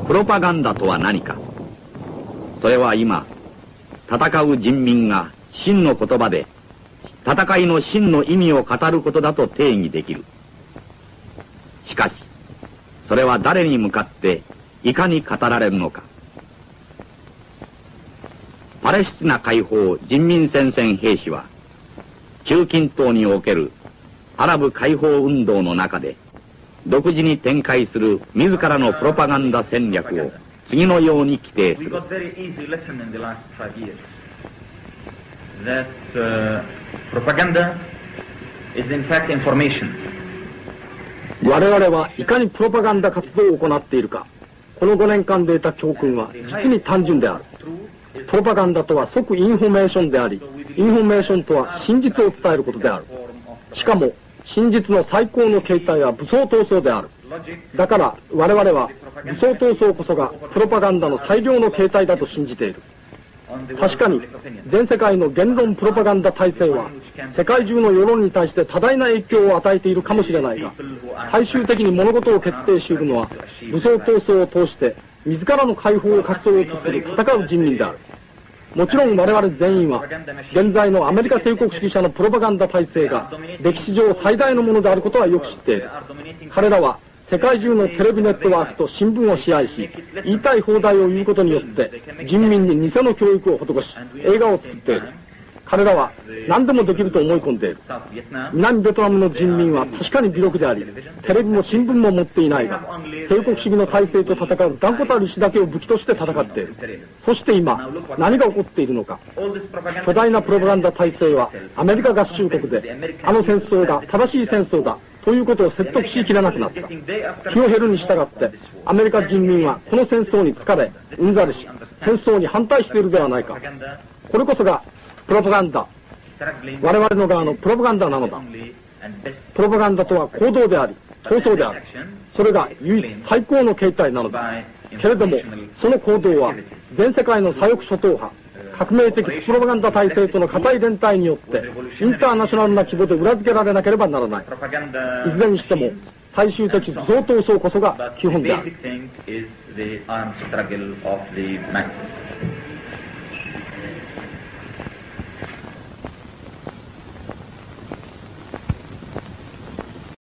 プロパガンダとは何か。それは今、戦う人民が真の言葉で戦いの真の意味を語ることだと定義できる。しかし、それは誰に向かっていかに語られるのか。パレスチナ解放人民戦線兵士は、中近東におけるアラブ解放運動の中で、独自に展開する自らのプロパガンダ戦略を次のように規定する。 我々はいかにプロパガンダ活動を行っているか、この5年間で得た教訓は実に単純である。プロパガンダとは即インフォメーションであり、インフォメーションとは真実を伝えることである。しかも、真実の最高の形態は武装闘争である。だから我々は武装闘争こそがプロパガンダの最良の形態だと信じている。確かに全世界の言論プロパガンダ体制は世界中の世論に対して多大な影響を与えているかもしれないが、最終的に物事を決定し得るのは武装闘争を通して自らの解放を勝ち取ろうとする戦う人民である。もちろん我々全員は現在のアメリカ帝国主義者のプロパガンダ体制が歴史上最大のものであることはよく知っている。彼らは世界中のテレビネットワークと新聞を支配し、言いたい放題を言うことによって人民に偽の教育を施し、映画を作っている。彼らは何でもできると思い込んでいる。南ベトナムの人民は確かに微力であり、テレビも新聞も持っていないが、帝国主義の体制と戦う断固たる意志だけを武器として戦っている。そして今、何が起こっているのか。巨大なプロパガンダ体制はアメリカ合衆国で、あの戦争が正しい戦争だということを説得しきれなくなった。気を減るに従って、アメリカ人民はこの戦争に疲れ、うんざりし、戦争に反対しているではないか。これこそがプロパガンダ。我々の側のプロパガンダなのだ。プロパガンダとは行動であり、闘争である。それが唯一最高の形態なのだ。けれども、その行動は全世界の左翼諸党派、革命的プロパガンダ体制との固い連帯によってインターナショナルな規模で裏付けられなければならない。いずれにしても最終的武装闘争こそが基本である。